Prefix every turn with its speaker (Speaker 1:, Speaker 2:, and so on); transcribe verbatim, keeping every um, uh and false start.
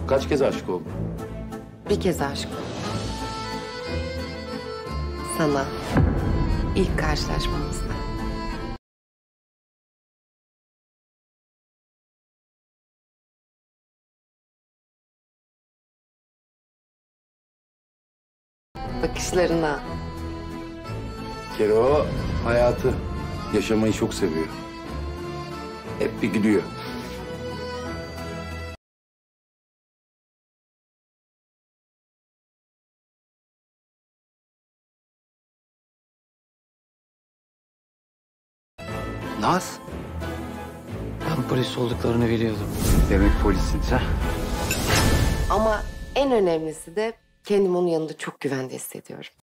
Speaker 1: Kaç kez aşık oldun?
Speaker 2: Bir kez aşık oldum. Sana. İlk karşılaşmamızda. Bakışlarına.
Speaker 1: Bir kere o hayatı, yaşamayı çok seviyor. Hep bir gülüyor. Naz,
Speaker 3: Ben polis olduklarını biliyordum.
Speaker 1: demek polissin sen.
Speaker 2: Ama en önemlisi de kendimi onun yanında çok güvende hissediyorum.